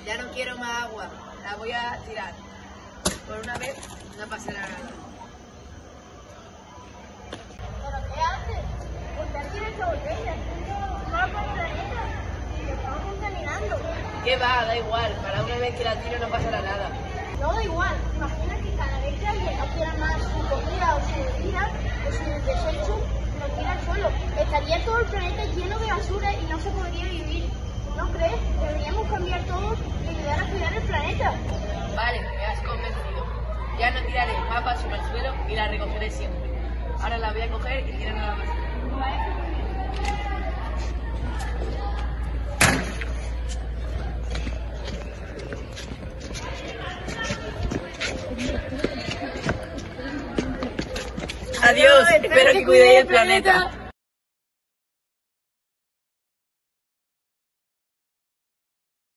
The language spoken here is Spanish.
Ya no quiero más agua, la voy a tirar. Por una vez no pasará nada. ¿Pero qué haces? ¿Por qué tienes esa botella? No la puedes planeta. Te estamos contaminando. ¿Qué va? Da igual, para una vez que la tiro no pasará nada. No da igual. Imagina que cada vez que alguien no quiera más su comida o su bebida o su desecho, lo tira al suelo. Estaría todo el planeta lleno de basura y no se podría vivir. ¿No crees? Deberíamos cambiar todo y ayudar a cuidar el planeta. Vale, me has convencido. Ya no tiraré más basura al suelo y la recogeré siempre. Ahora la voy a coger y tirarla a la basura. Adiós, espero que cuidéis el planeta.